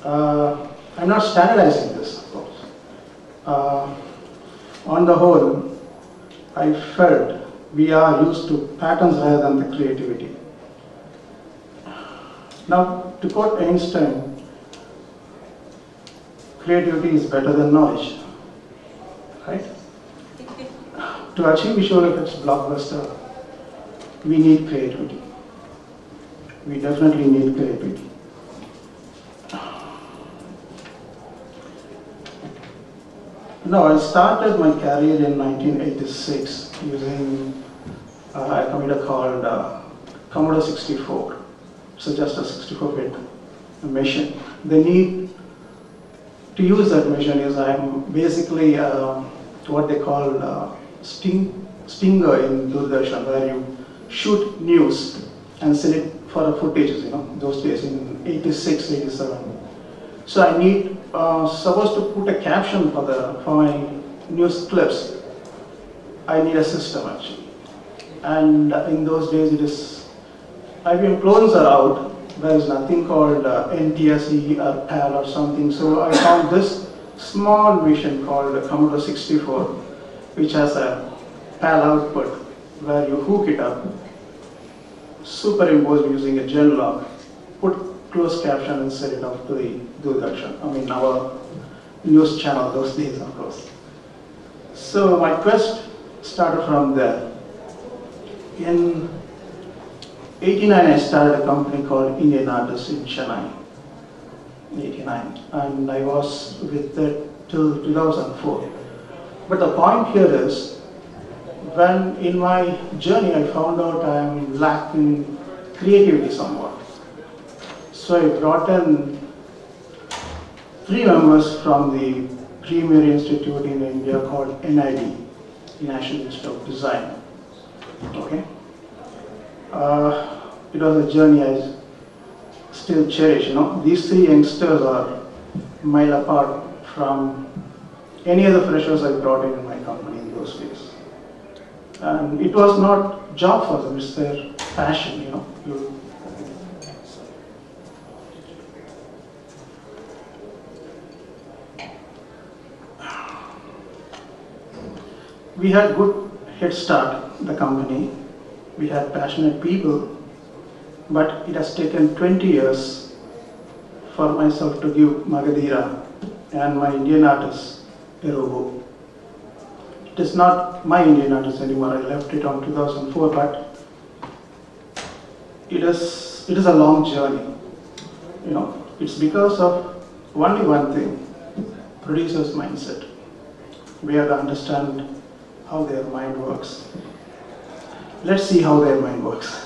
I'm not standardizing this, of course. On the whole, I felt we are used to patterns rather than the creativity. Now, to quote Einstein, creativity is better than knowledge, right? To achieve visual effects blockbuster, we need creativity. We definitely need creativity. No, I started my career in 1986 using a computer called Commodore 64. So just a 64-bit machine. The need to use that machine is I'm basically what they call stinger in Doordarshan, where you shoot news and send it for the footages, those days in 86, 87. So I need supposed to put a caption for my news clips. I need a system actually, and in those days IBM clones are out. There is nothing called NTSC or PAL or something. So I found this small machine called Commodore 64, which has a PAL output where you hook it up, superimpose using a gen log, put closed caption and set it off to the Doordarshan. I mean our news channel those days, of course. So my quest started from there. In 89, I started a company called Indian Artists in Chennai. 89, and I was with it till 2004. But the point here is, when in my journey I found out I am lacking creativity somewhat. So I brought in 3 members from the premier institute in India called NID, National Institute of Design. Okay. It was a journey I still cherish. These 3 youngsters are a mile apart from any other freshers I brought in my company in those days. And it was not job for them; it's their passion. We had good head start, the company. We had passionate people, but it has taken 20 years for myself to give Magadhira and my Indian artists a robo. It is not my Indian artist anymore. I left it on 2004, but it is a long journey. It's because of only one thing: producer's mindset. We have to understand how their mind works. Let's see how their mind works.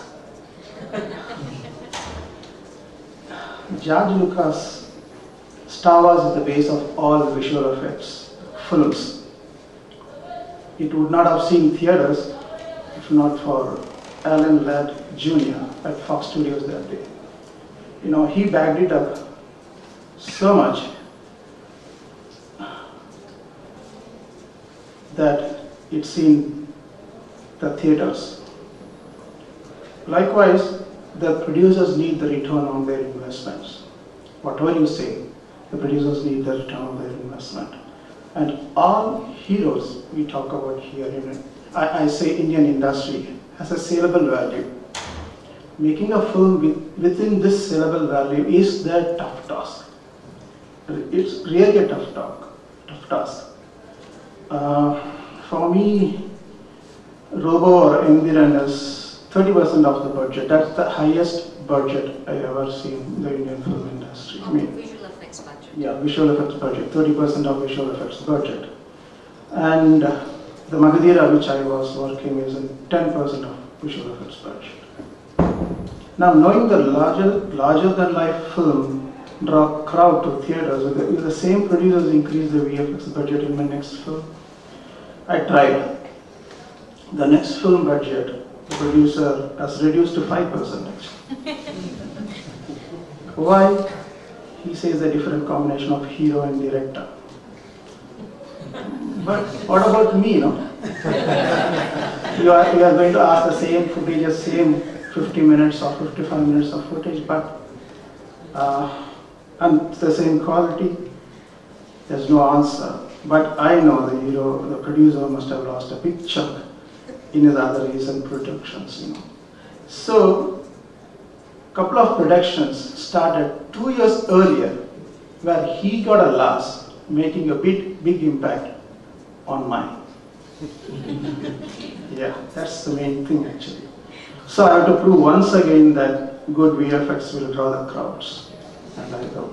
George Lucas' Star Wars is the base of all visual effects films. It would not have seen theaters if not for Alan Ladd Jr. at Fox Studios that day. He backed it up so much that it's seen the theaters. Likewise, the producers need the return on their investments. Whatever you say, the producers need the return on their investment. And all heroes we talk about here, I say Indian industry, has a saleable value. Making a film within this saleable value is their tough task. It's really a tough task. For me, Robo or Indiran is 30% of the budget. That's the highest budget I ever seen in the Indian film industry. Visual effects budget. Yeah, visual effects budget, 30% of visual effects budget. And the Magadhira, which I was working, is in 10% of visual effects budget. Now, knowing the larger than life film draw crowd to theaters, if the same producers increase the VFX budget in my next film, I tried. The next film budget, the producer has reduced to 5%. Why? He says a different combination of hero and director. But what about me, You are going to ask the same footage, same 50 minutes or 55 minutes of footage, but and it's the same quality. There's no answer. But I know the hero, the producer must have lost a big chunk in his other recent productions, So, couple of productions started 2 years earlier where he got a loss, making a big impact on mine. Yeah, that's the main thing actually. So I have to prove once again that good VFX will draw the crowds. And I go.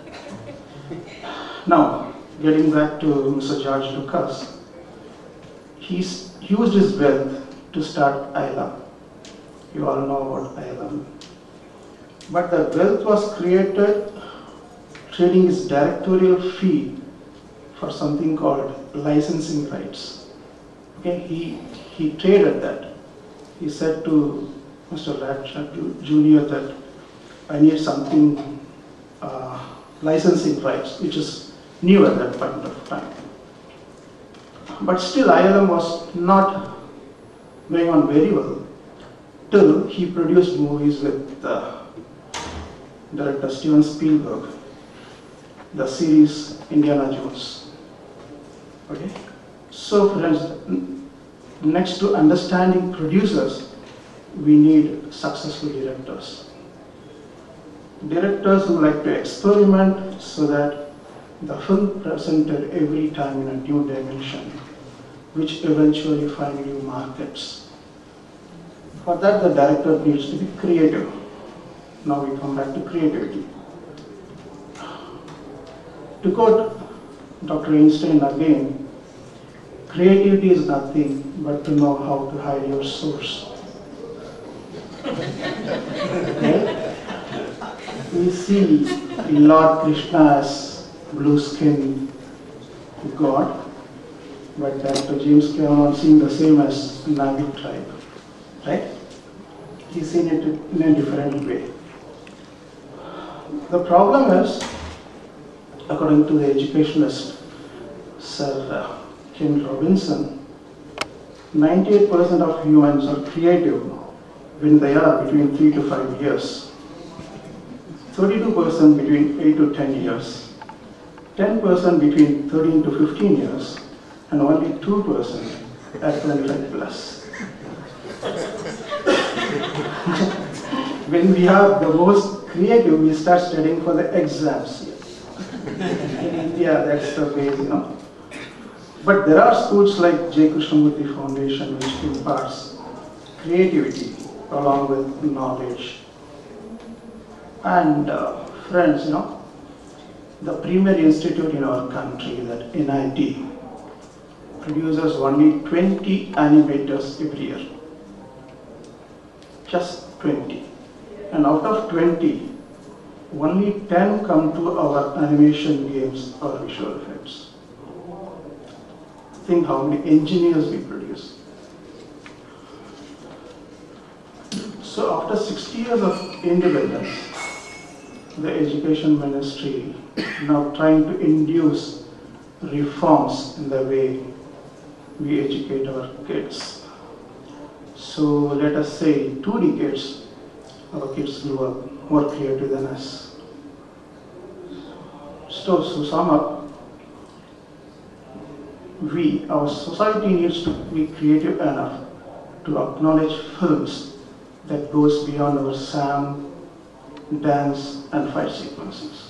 Now, getting back to Mr. George Lucas, he used his wealth to start ILM. You all know about ILM. But the wealth was created trading his directorial fee for something called licensing rights. Okay, he traded that. He said to Mr. Ratchet Jr. that I need something licensing rights, which is new at that point of time. But still ILM was not going on very well till he produced movies with director Steven Spielberg, the series Indiana Jones. Okay? So friends, next to understanding producers, we need successful directors. Directors who like to experiment so that the film presented every time in a new dimension, which eventually find new markets. For that, the director needs to be creative. Now we come back to creativity. To quote Dr. Einstein again, creativity is nothing but to know how to hide your source. Okay? We see Lord Krishna as blue-skinned God, but Dr. James Cameron seeing the same as Navajo tribe, right? He's seen it in a different way. The problem is, according to the educationalist Sir Ken Robinson, 98% of humans are creative when they are between 3 to 5 years, 32% between 8 to 10 years, 10% between 13 to 15 years, and only 2% at 25 plus. When we are the most creative, we start studying for the exams. In India, that's the way, But there are schools like J. Krishnamurti Foundation which imparts creativity along with knowledge. And friends, the premier institute in our country, that NIT, produces only 20 animators every year. Just 20. And out of 20, only 10 come to our animation games or visual effects. Think how many engineers we produce. So after 60 years of independence, the education ministry now trying to induce reforms in the way we educate our kids. So let us say 2 decades, our kids grew up more creative than us. So to sum up, our society needs to be creative enough to acknowledge films that goes beyond our sound, dance, and fight sequences.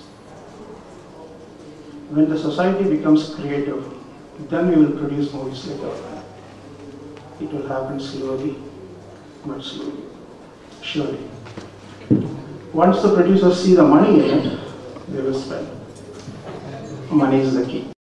When the society becomes creative, then we will produce movies like that. It will happen slowly, but slowly, surely. Once the producers see the money in it, they will spend. Money is the key.